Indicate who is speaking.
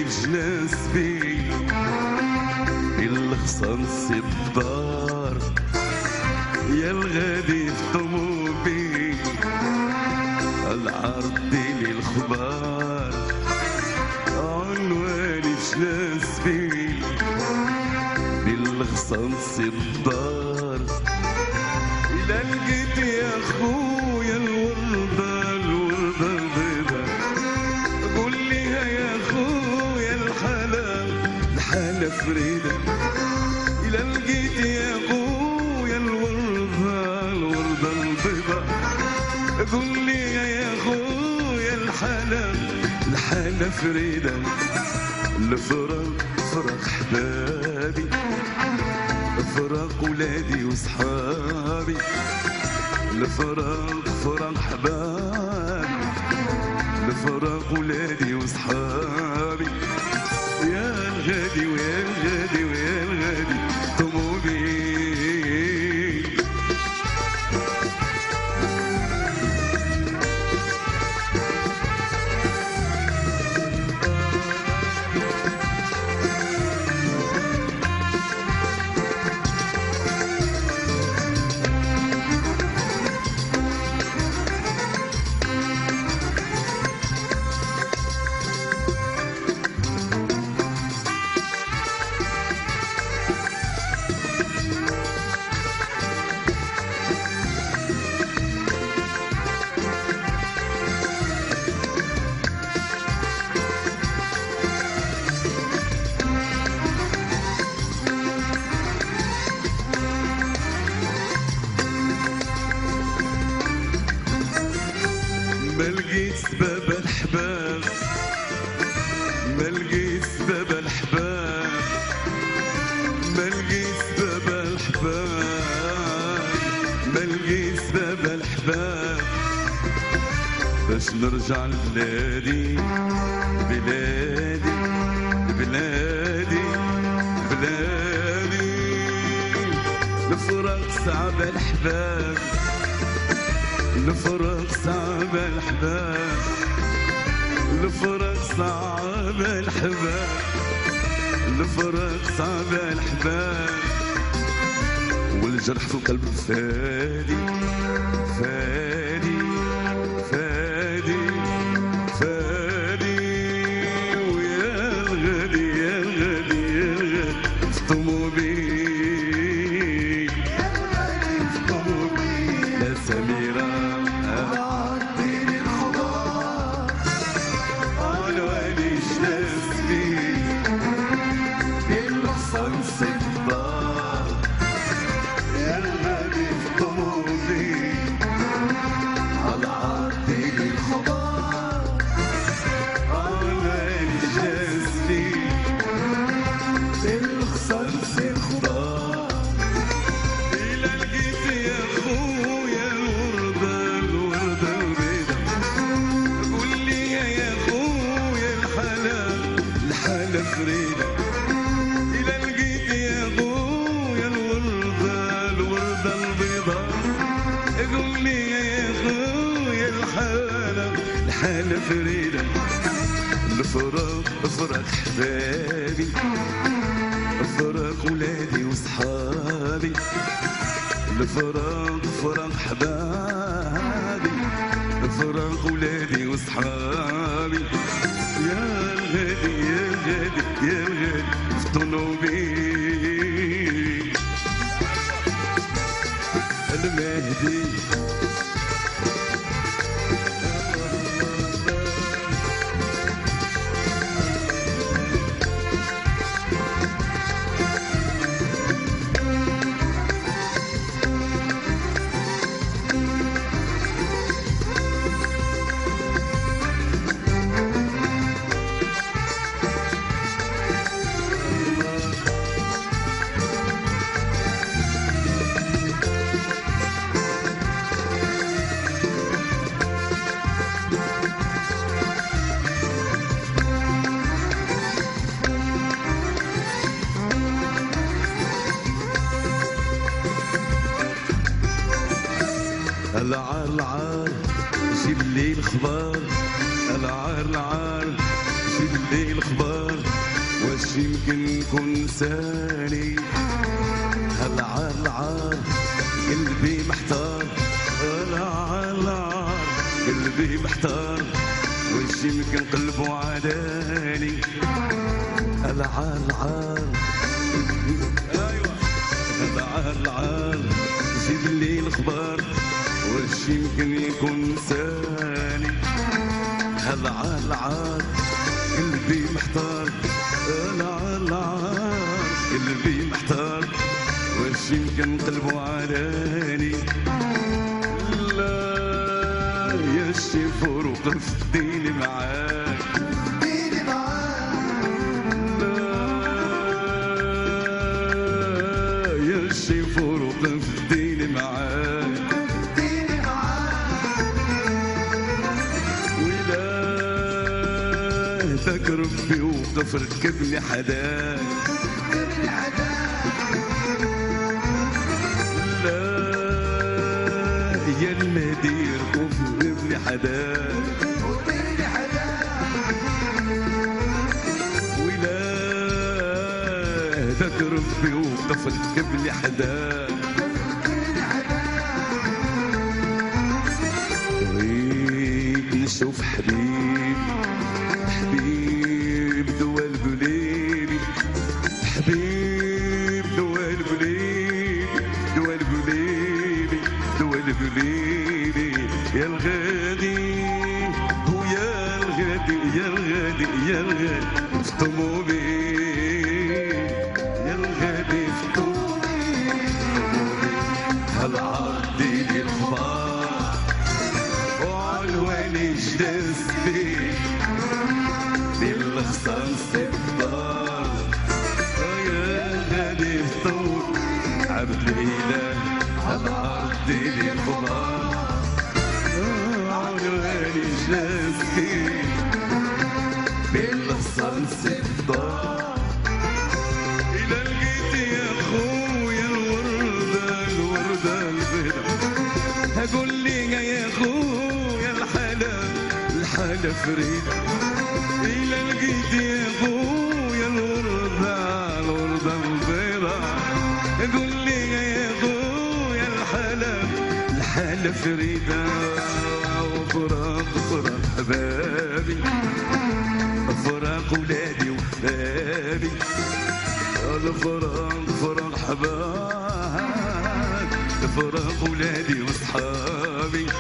Speaker 1: جلاس بي الخصنص الدار يا الغادي في طموبي العرض ديلي الخبار عنواني جلاس بي الخصنص الدار إلا لقيت يا خويا الوردة البيضة قول ليها يا خويا الحالة فريدة إلا لقيت يا خويا الوردة البيضة قول ليها يا خويا الحالة فريدة الفراق حبابي فراق ولادي وصحابي الفراق حبابي الفراق ولادي وصحابي يا الغادي ويا الغادي ويا الغادي طموبي ما لقيت سباب الحباب ما لقيت سباب الحباب ما لقيت سباب الحباب ما لقيت سباب الحباب باش نرجع لبلادي بلادي بلادي بلادي الفراق صعب الحباب الفراق صعب الحباب الفراق صعب الحباب الفراق صعب الحباب والجرح في القلب فادي فادي فادي فادي ويا الغادي يا الغادي يا الغادي في طموبي يا سميرة عديني الخضار عنواني جلاس بي الخصنص الدار يا الغادي في طموبي عديني الخضار عنواني جلاس بي الخصنص الدار إلا لقيت يا خويا الوردة البيضة قول لي يا خويا الحالة فريدة إلا لقيت يا خويا الوردة البيضة قول لي يا خويا الحالة فريدة الفراق حبابي الفراق ولادي وصحابي الفراق حبابي الفراق ولادي وصحابي يا الغادي يا الغادي يا الغادي في طنوبي المهدي العار جيب لي الخبار العار جيب لي لي الخبار واش يمكن نكون ساني هالعار العار قلبي محتار العار العار قلبي محتار واش يمكن قلبه عداني العار العار ايوه العار العار جيب لي الخبار واش يمكن يكون ساني العار العار قلبي محتار العار العار قلبي محتار واش يمكن قلبه عداني لا يا شيف وقف ديني معاك ديني معاك لا يا شيف وقف ديني معاك ديني معاك ولا هداك ربي وقف ركبني حداك ركبني حداك يا المدير وابني حداك وابني حداك ولا هداك ربي وقف ركبني حداك بغيت نشوف حبيب حبيب دوا القليبي حبيب دوا القليبي دوا القليبي دوا القليبي يا الغادي ويا الغادي يا الغادي يا الغادي في طمومي يا الغادي في طمومي هالعرض ديالي الخبار وعنواني جداس بيه بالخصام الدار يا غادي في طول عبد الاله هالعرض ديالي الخبار عنواني جداس بيه بالخصام الدار إذا لقيت يا خويا الوردة الوردة البيضاء قول لي يا خويا الحالة الحالة فريدة إذا لقيت يا خويا الوردة الوردة البيضاء قول لي يا خويا الحالة الحالة فريدة وفراق فراق حبابي فراق ولادي وبابي الفراق فراق حباب فراق ولادي وصحابي